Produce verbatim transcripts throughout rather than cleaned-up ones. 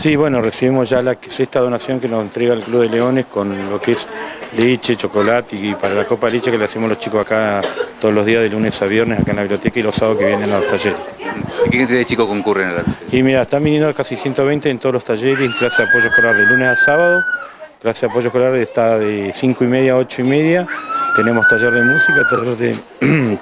Sí, bueno, recibimos ya la sexta donación que nos entrega el Club de Leones con lo que es leche, chocolate y para la copa de leche que le hacemos los chicos acá todos los días de lunes a viernes acá en la biblioteca y los sábados que vienen a los talleres. ¿Y qué cantidad de chicos concurren a la biblioteca? Y mira, están viniendo casi ciento veinte en todos los talleres, clase de apoyo escolar de lunes a sábado, clase de apoyo escolar está de cinco y media a ocho y media, tenemos taller de música, taller de,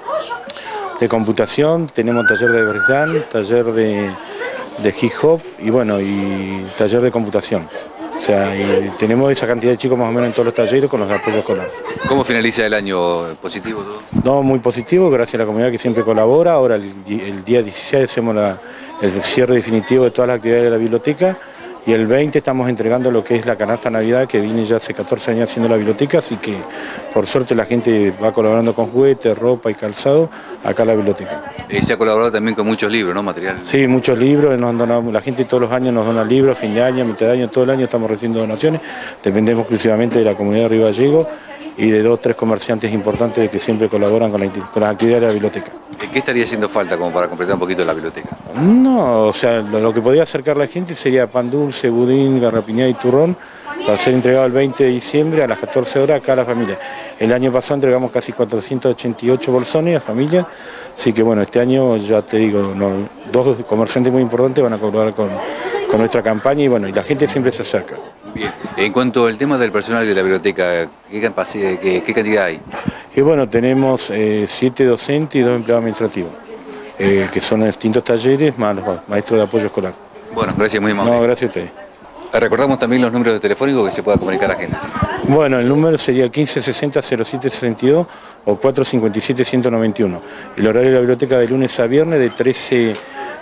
de computación, tenemos taller de breakdance, taller de... de hip hop y bueno, y taller de computación. O sea, y tenemos esa cantidad de chicos más o menos en todos los talleres con los apoyos escolares. ¿Cómo finaliza el año? ¿Positivo todo? No, muy positivo, gracias a la comunidad que siempre colabora. Ahora el, el día dieciséis hacemos la, el cierre definitivo de todas las actividades de la biblioteca y el veinte estamos entregando lo que es la canasta Navidad que viene ya hace catorce años haciendo la biblioteca, así que por suerte la gente va colaborando con juguetes, ropa y calzado acá en la biblioteca. Y se ha colaborado también con muchos libros, ¿no? Material. Sí, muchos libros, nos han donado, la gente todos los años nos dona libros, fin de año, mitad de año, todo el año estamos recibiendo donaciones, dependemos exclusivamente de la comunidad de Río Gallego y de dos o tres comerciantes importantes que siempre colaboran con, la, con las actividades de la biblioteca. ¿Qué estaría haciendo falta como para completar un poquito la biblioteca? No, o sea, lo, lo que podría acercar a la gente sería pan dulce, budín, garrapiñada y turrón, para ser entregado el veinte de diciembre a las catorce horas acá a la familia. El año pasado entregamos casi cuatrocientos ochenta y ocho bolsones a familias, así que bueno, este año ya te digo, no, dos comerciantes muy importantes van a colaborar con, con nuestra campaña y bueno, y la gente siempre se acerca. Bien. En cuanto al tema del personal de la biblioteca, ¿qué, capacidad, qué, qué cantidad hay? Y bueno, tenemos eh, siete docentes y dos empleados administrativos, eh, que son en distintos talleres, más los maestros de apoyo escolar. Bueno, gracias, muy amable. No, gracias a ustedes. Recordamos también los números de telefónico que se pueda comunicar a la gente. Bueno, el número sería el quince sesenta cero siete sesenta y dos o cuatro cincuenta y siete ciento noventa y uno. El horario de la biblioteca de lunes a viernes de trece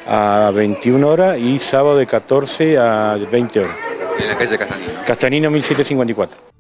a veintiuna horas y sábado de catorce a veinte horas. En la calle Castanino. Castanino mil setecientos cincuenta y cuatro.